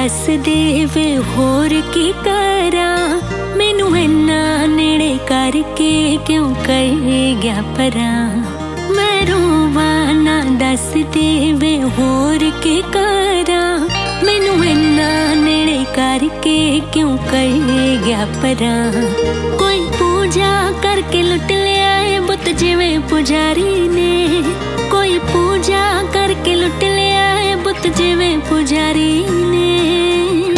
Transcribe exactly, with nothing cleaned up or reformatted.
दस दे वे होर की करा, मैनू इन्ना नेड़े करके क्यों कर गया परा। मैं रोवा ना दस दे वे होर की करा, मैनू इन्ना नेड़े करके क्यों कर गया परा। कोई पूजा करके लुट लिया है बुत जिवें पुजारी ने, कोई पूजा करके लुट लिया है बुत जिवें पुजारी ने।